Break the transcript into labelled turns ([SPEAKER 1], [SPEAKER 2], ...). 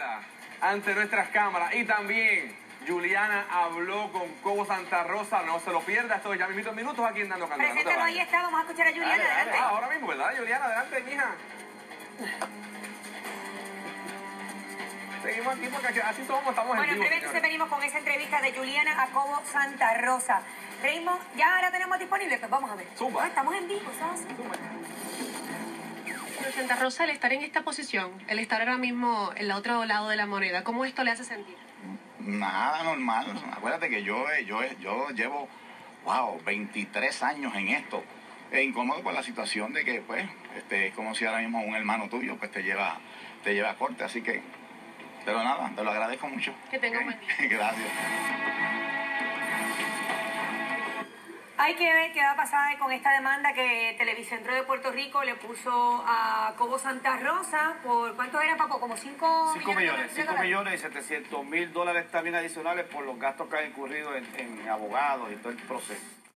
[SPEAKER 1] Juliana ante nuestras cámaras. Y también Juliana habló con Cobo Santa Rosa. No se lo pierda, esto ya mismito en minutos aquí en Dando Candela.
[SPEAKER 2] Preséntalo, ahí está, vamos a escuchar a Juliana. Adelante.
[SPEAKER 1] Ahora mismo, ¿verdad, Juliana? Adelante, mija. Seguimos aquí porque así somos, estamos en vivo.
[SPEAKER 2] Bueno, entonces venimos con esa entrevista de Juliana a Cobo Santa Rosa. Raymond, ¿ya la tenemos disponible? Pues vamos a ver.
[SPEAKER 1] Zumba.
[SPEAKER 2] Estamos en vivo, ¿sabes?
[SPEAKER 3] Pero Santa Rosa, al estar en esta posición, el estar ahora mismo en el otro lado de la moneda, ¿cómo esto le hace sentir?
[SPEAKER 4] Nada, normal. Acuérdate que yo llevo, 23 años en esto. Incómodo por la situación de que, pues, es como si ahora mismo un hermano tuyo, pues, te lleva a corte. Así que, pero nada, te lo agradezco mucho.
[SPEAKER 3] Que tenga un buen día.
[SPEAKER 4] Gracias.
[SPEAKER 2] Hay que ver qué va a pasar con esta demanda que Televicentro de Puerto Rico le puso a Cobo Santa Rosa por, ¿cuánto era, Papo? Como 5 millones.
[SPEAKER 5] 5 millones y 700 mil dólares también adicionales por los gastos que han incurrido en abogados y todo el proceso.